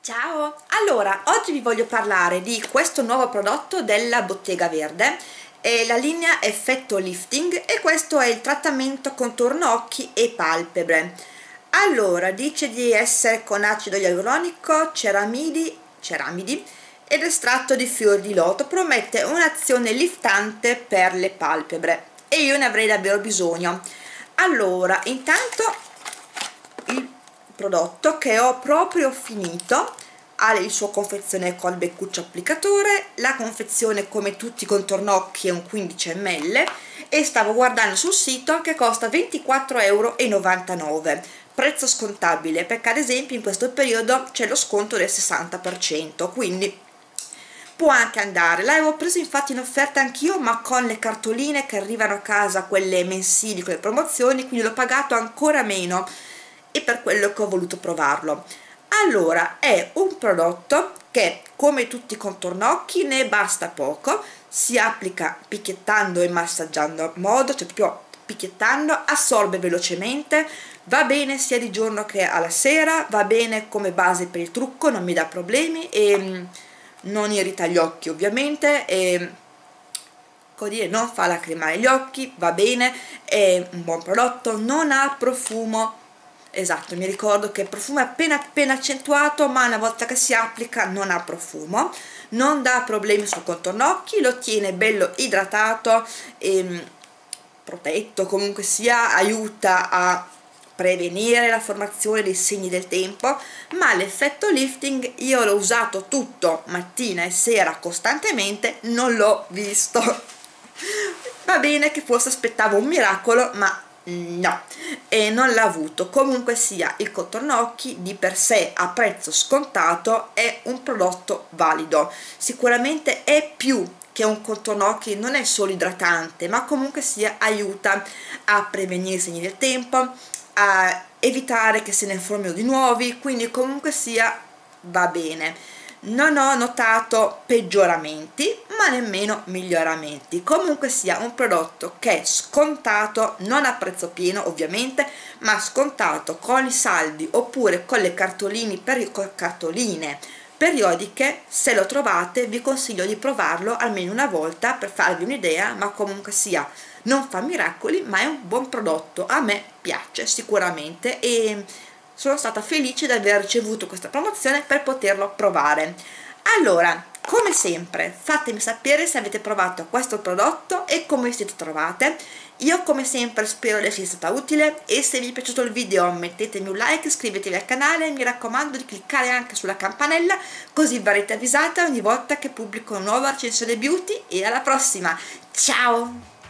Ciao! Allora, oggi vi voglio parlare di questo nuovo prodotto della Bottega Verde, è la linea Effetto Lifting e questo è il trattamento contorno occhi e palpebre. Allora, dice di essere con acido ialuronico, ceramidi ed estratto di fior di loto, promette un'azione liftante per le palpebre e io ne avrei davvero bisogno. Allora, intanto il prodotto che ho proprio finito ha il suo confezione col beccuccio applicatore, la confezione come tutti i contornocchi è un 15 ml e stavo guardando sul sito che costa 24,99 €, prezzo scontabile perché ad esempio in questo periodo c'è lo sconto del 60%, quindi può anche andare. L'avevo preso infatti in offerta anch'io, ma con le cartoline che arrivano a casa, quelle mensili con le promozioni, quindi l'ho pagato ancora meno e per quello che ho voluto provarlo. Allora, è un prodotto che come tutti i contornocchi ne basta poco, si applica picchiettando e massaggiando a modo, cioè proprio picchiettando, assorbe velocemente, va bene sia di giorno che alla sera, va bene come base per il trucco, non mi dà problemi e non irrita gli occhi ovviamente e non fa lacrimare gli occhi, va bene, è un buon prodotto, non ha profumo. Esatto, mi ricordo che il profumo è appena accentuato, ma una volta che si applica non ha profumo, non dà problemi sul contorno occhi, lo tiene bello idratato e protetto, comunque sia, aiuta a prevenire la formazione dei segni del tempo, ma l'effetto lifting io l'ho usato tutto mattina e sera costantemente, non l'ho visto. Va bene che forse aspettavo un miracolo, ma no, e non l'ha avuto. Comunque sia, il contorno occhi di per sé a prezzo scontato è un prodotto valido, sicuramente è più che un contorno occhi, non è solo idratante, ma comunque sia aiuta a prevenire i segni del tempo, a evitare che se ne formino di nuovi, quindi comunque sia va bene. Non ho notato peggioramenti ma nemmeno miglioramenti, comunque sia un prodotto che è scontato, non a prezzo pieno ovviamente, ma scontato con i saldi oppure con le cartoline periodiche. Se lo trovate vi consiglio di provarlo almeno una volta per farvi un'idea, ma comunque sia non fa miracoli, ma è un buon prodotto, a me piace sicuramente e sono stata felice di aver ricevuto questa promozione per poterlo provare. Allora, come sempre, fatemi sapere se avete provato questo prodotto e come siete trovate. Io come sempre spero di essere stata utile e se vi è piaciuto il video mettetemi un like, iscrivetevi al canale e mi raccomando di cliccare anche sulla campanella così verrete avvisate ogni volta che pubblico una nuova recensione beauty e alla prossima, ciao!